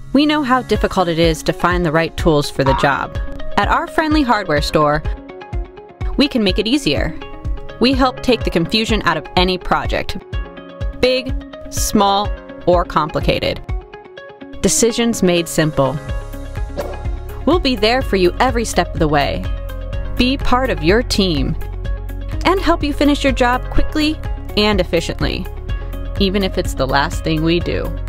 We know how difficult it is to find the right tools for the job. At our friendly hardware store, we can make it easier. We help take the confusion out of any project, big, small, or complicated. Decisions made simple. We'll be there for you every step of the way. Be part of your team and help you finish your job quickly and efficiently, even if it's the last thing we do.